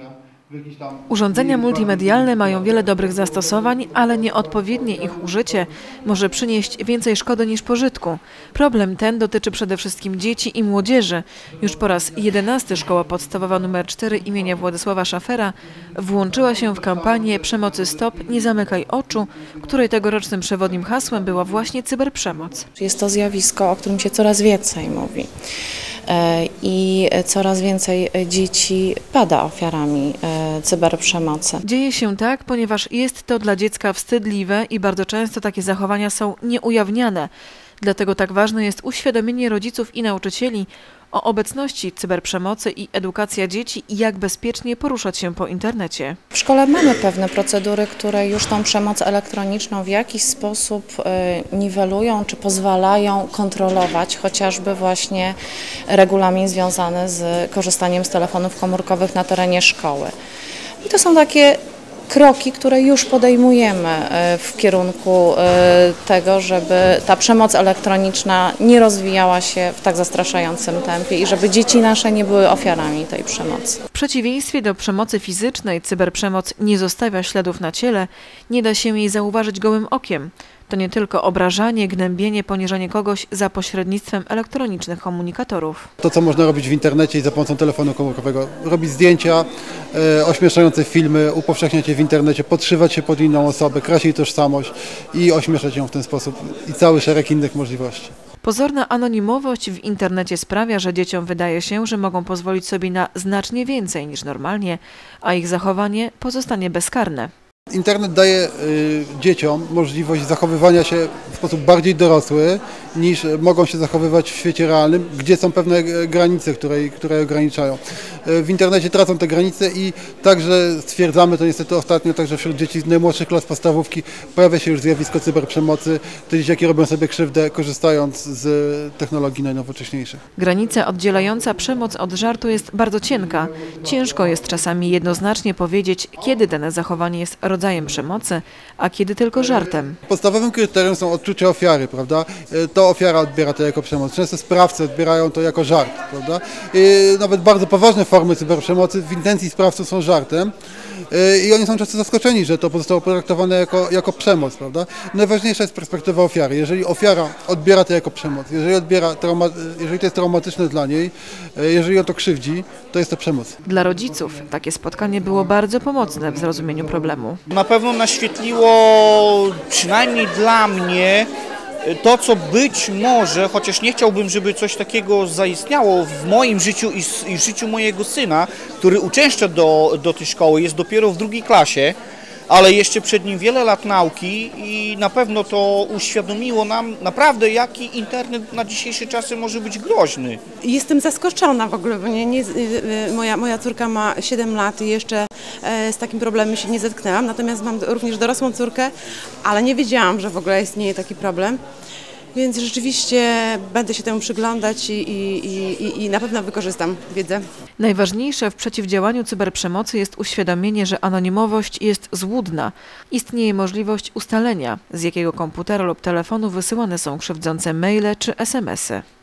Urządzenia multimedialne mają wiele dobrych zastosowań, ale nieodpowiednie ich użycie może przynieść więcej szkody niż pożytku. Problem ten dotyczy przede wszystkim dzieci i młodzieży. Już po raz 11 Szkoła Podstawowa nr 4 imienia Władysława Schaffera włączyła się w kampanię Przemocy Stop, nie zamykaj oczu, której tegorocznym przewodnim hasłem była właśnie cyberprzemoc. Jest to zjawisko, o którym się coraz więcej mówi. I coraz więcej dzieci pada ofiarami cyberprzemocy. Dzieje się tak, ponieważ jest to dla dziecka wstydliwe i bardzo często takie zachowania są nieujawniane. Dlatego tak ważne jest uświadomienie rodziców i nauczycieli o obecności cyberprzemocy i edukacja dzieci i jak bezpiecznie poruszać się po internecie. W szkole mamy pewne procedury, które już tą przemoc elektroniczną w jakiś sposób niwelują czy pozwalają kontrolować, chociażby właśnie regulamin związany z korzystaniem z telefonów komórkowych na terenie szkoły. I to są takie kroki, które już podejmujemy w kierunku tego, żeby ta przemoc elektroniczna nie rozwijała się w tak zastraszającym tempie i żeby dzieci nasze nie były ofiarami tej przemocy. W przeciwieństwie do przemocy fizycznej, cyberprzemoc nie zostawia śladów na ciele, nie da się jej zauważyć gołym okiem. To nie tylko obrażanie, gnębienie, poniżanie kogoś za pośrednictwem elektronicznych komunikatorów. To, co można robić w internecie i za pomocą telefonu komórkowego, robić zdjęcia, ośmieszające filmy, upowszechniać je w internecie, podszywać się pod inną osobę, kraść jej tożsamość i ośmieszać ją w ten sposób i cały szereg innych możliwości. Pozorna anonimowość w internecie sprawia, że dzieciom wydaje się, że mogą pozwolić sobie na znacznie więcej niż normalnie, a ich zachowanie pozostanie bezkarne. Internet daje dzieciom możliwość zachowywania się w sposób bardziej dorosły niż mogą się zachowywać w świecie realnym, gdzie są pewne granice, które ograniczają. W internecie tracą te granice i także stwierdzamy to niestety ostatnio, także wśród dzieci z najmłodszych klas podstawówki pojawia się już zjawisko cyberprzemocy. Te dzieciaki robią sobie krzywdę, korzystając z technologii najnowocześniejszych. Granica oddzielająca przemoc od żartu jest bardzo cienka. Ciężko jest czasami jednoznacznie powiedzieć, kiedy dane zachowanie jest rodzajem przemocy, a kiedy tylko żartem. Podstawowym kryterium są odczucia ofiary, prawda? To ofiara odbiera to jako przemoc. Często sprawcy odbierają to jako żart, prawda? Nawet bardzo poważne formy cyberprzemocy w intencji sprawców są żartem i oni są często zaskoczeni, że to zostało potraktowane jako przemoc, prawda? Najważniejsza jest perspektywa ofiary. Jeżeli ofiara odbiera to jako przemoc, jeżeli to jest traumatyczne dla niej, jeżeli ją to krzywdzi, to jest to przemoc. Dla rodziców takie spotkanie było bardzo pomocne w zrozumieniu problemu. Na pewno naświetliło, przynajmniej dla mnie, to, co być może, chociaż nie chciałbym, żeby coś takiego zaistniało w moim życiu i w życiu mojego syna, który uczęszcza do tej szkoły, jest dopiero w 2. klasie, ale jeszcze przed nim wiele lat nauki i na pewno to uświadomiło nam naprawdę, jaki internet na dzisiejsze czasy może być groźny. Jestem zaskoczona w ogóle, bo moja córka ma 7 lat i jeszcze z takim problemem się nie zetknęłam, natomiast mam również dorosłą córkę, ale nie wiedziałam, że w ogóle istnieje taki problem. Więc rzeczywiście będę się temu przyglądać i na pewno wykorzystam wiedzę. Najważniejsze w przeciwdziałaniu cyberprzemocy jest uświadomienie, że anonimowość jest złudna. Istnieje możliwość ustalenia, z jakiego komputera lub telefonu wysyłane są krzywdzące maile czy SMS-y.